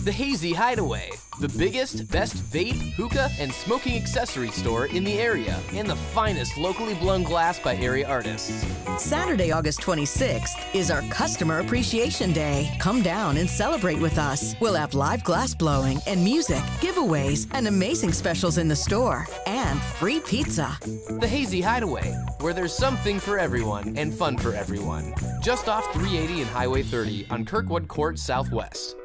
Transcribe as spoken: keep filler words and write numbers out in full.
The Hazy Hideaway, the biggest, best vape, hookah, and smoking accessory store in the area, and the finest locally blown glass by area artists. Saturday, August twenty-sixth is our Customer Appreciation Day. Come down and celebrate with us. We'll have live glass blowing and music, giveaways, and amazing specials in the store, and free pizza. The Hazy Hideaway, where there's something for everyone and fun for everyone. Just off three eighty and Highway thirty on Kirkwood Court Southwest.